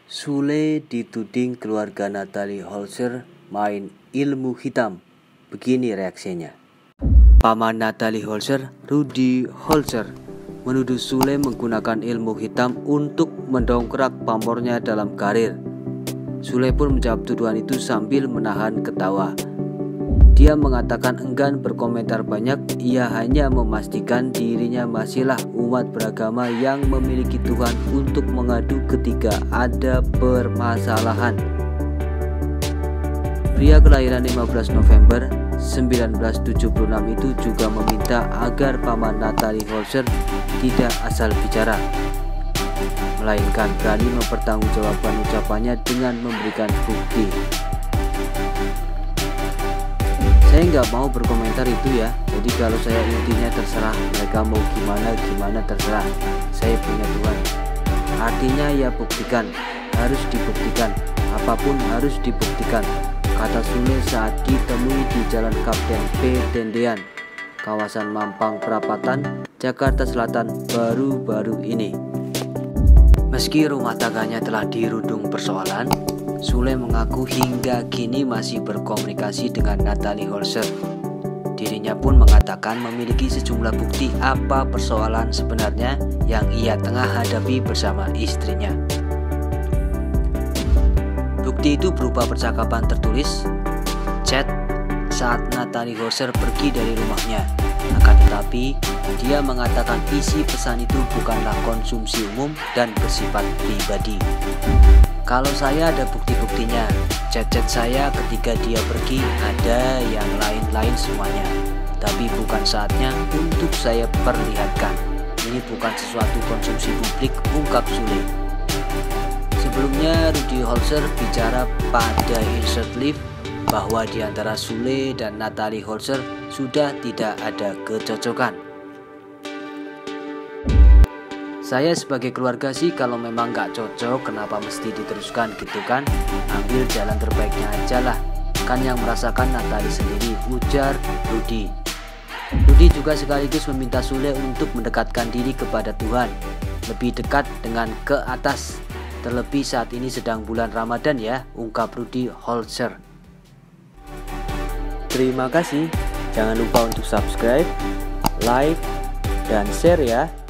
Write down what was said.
Sule dituding keluarga Natalie Holzer main ilmu hitam. Begini reaksinya. Paman Natalie Holzer, Rudy Holzer, menuduh Sule menggunakan ilmu hitam untuk mendongkrak pamornya dalam karir. Sule pun menjawab tuduhan itu sambil menahan ketawa. Dia mengatakan enggan berkomentar banyak, ia hanya memastikan dirinya masihlah umat beragama yang memiliki Tuhan untuk mengadu ketika ada permasalahan. Pria kelahiran 15 November 1976 itu juga meminta agar paman Natalie Holzer tidak asal bicara, melainkan berani mempertanggungjawabkan ucapannya dengan memberikan bukti. Saya nggak mau berkomentar itu ya. Jadi kalau saya intinya terserah, mereka mau gimana terserah. Saya punya Tuhan. Artinya ya buktikan, harus dibuktikan. Apapun harus dibuktikan, kata Sule saat ditemui di Jalan Kapten P. Tendean, kawasan Mampang Perapatan, Jakarta Selatan baru-baru ini. Meski rumah tangganya telah dirundung persoalan, Sule mengaku hingga kini masih berkomunikasi dengan Natalie Holzer. Dirinya pun mengatakan memiliki sejumlah bukti apa persoalan sebenarnya yang ia tengah hadapi bersama istrinya. Bukti itu berupa percakapan tertulis, chat saat Natalie Holzer pergi dari rumahnya. Akan tetapi, dia mengatakan isi pesan itu bukanlah konsumsi umum dan bersifat pribadi. Kalau saya ada bukti-buktinya, chat-chat saya ketika dia pergi ada yang lain-lain semuanya. Tapi bukan saatnya untuk saya perlihatkan. Ini bukan sesuatu konsumsi publik, ungkap Sule. Sebelumnya Rudy Holzer bicara pada Insert Live bahwa di antara Sule dan Natalie Holzer sudah tidak ada kecocokan. Saya sebagai keluarga sih kalau memang gak cocok kenapa mesti diteruskan gitu kan. Ambil jalan terbaiknya aja lah. Kan yang merasakan Natalie sendiri, ujar Rudy. Rudy juga sekaligus meminta Sule untuk mendekatkan diri kepada Tuhan, lebih dekat dengan ke atas. Terlebih saat ini sedang bulan Ramadan ya, ungkap Rudy Holzer. Terima kasih. Jangan lupa untuk subscribe, like, dan share ya.